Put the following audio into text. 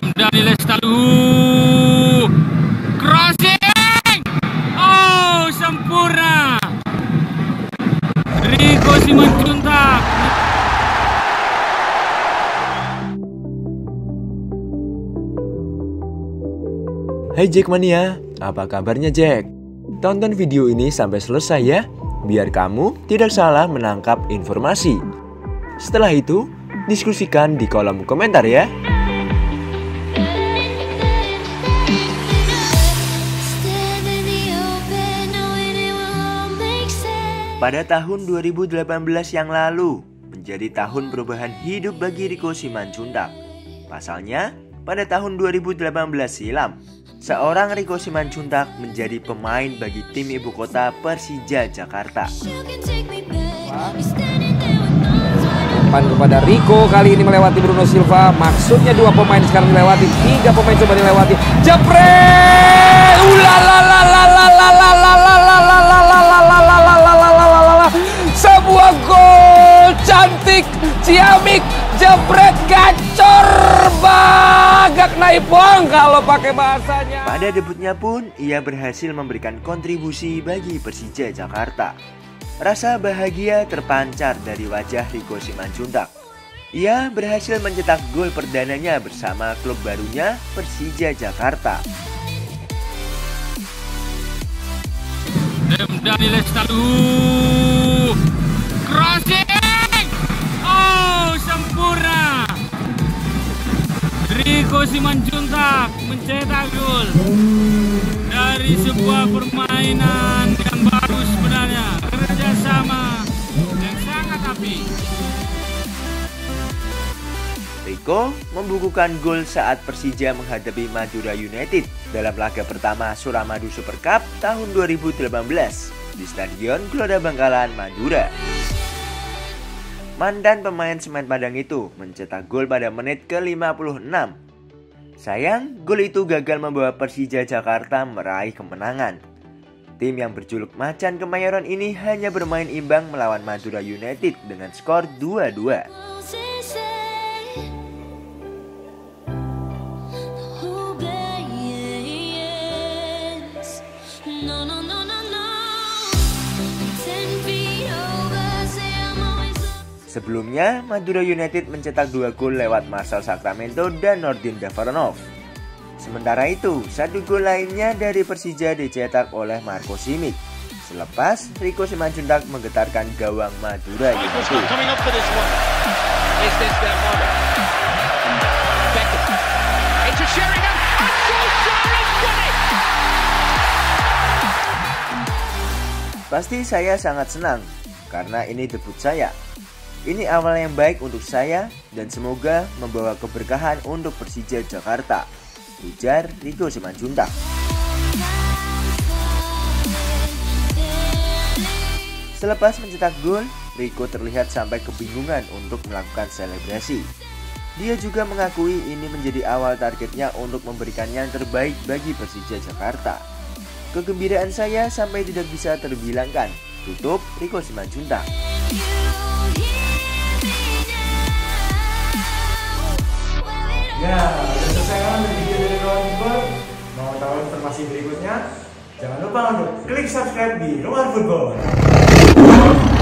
Dari Lestalu, crossing, oh sempurna. Rico Simanjuntak. Hai Jackmania, apa kabarnya Jack? Tonton video ini sampai selesai ya, biar kamu tidak salah menangkap informasi. Setelah itu, diskusikan di kolom komentar ya. Pada tahun 2018 yang lalu, menjadi tahun perubahan hidup bagi Rico Simanjuntak. Pasalnya, pada tahun 2018 silam, seorang Rico Simanjuntak menjadi pemain bagi tim ibu kota Persija Jakarta. Umpan kepada Rico, kali ini melewati Bruno Silva. Maksudnya dua pemain sekarang dilewati, tiga pemain coba dilewati. Jepret! Sebuah gol cantik, ciamik, jepret, gacor, bagak naipong kalau pakai bahasanya. Pada debutnya pun, ia berhasil memberikan kontribusi bagi Persija Jakarta. Rasa bahagia terpancar dari wajah Rico Simanjuntak. Ia berhasil mencetak gol perdananya bersama klub barunya Persija Jakarta. Dari Lestalu, crossing, oh sempurna. Rico Simanjuntak mencetak gol dari sebuah permainan yang baru sebenarnya, kerjasama yang sangat apik. Rico membukukan gol saat Persija menghadapi Madura United dalam laga pertama Suramadu Super Cup tahun 2018 di Stadion Gelora Bangkalan, Madura. Mantan pemain Semen Padang itu mencetak gol pada menit ke-56. Sayang, gol itu gagal membawa Persija Jakarta meraih kemenangan. Tim yang berjuluk Macan Kemayoran ini hanya bermain imbang melawan Madura United dengan skor 2-2. Sebelumnya, Madura United mencetak 2 gol lewat Marcel Sacramento dan Nordin Davronov. Sementara itu, 1 gol lainnya dari Persija dicetak oleh Marco Simic. Selepas Rico Simanjuntak menggetarkan gawang Madura United. Pasti saya sangat senang karena ini debut saya. Ini awal yang baik untuk saya dan semoga membawa keberkahan untuk Persija Jakarta, ujar Rico Simanjuntak. Selepas mencetak gol, Rico terlihat sampai kebingungan untuk melakukan selebrasi. Dia juga mengakui ini menjadi awal targetnya untuk memberikan yang terbaik bagi Persija Jakarta. Kegembiraan saya sampai tidak bisa terbilangkan, tutup Rico Simanjuntak. Ya, sudah selesai kan video dari Ruang Football. Mau tahu informasi berikutnya? Jangan lupa untuk klik subscribe di Ruang Football.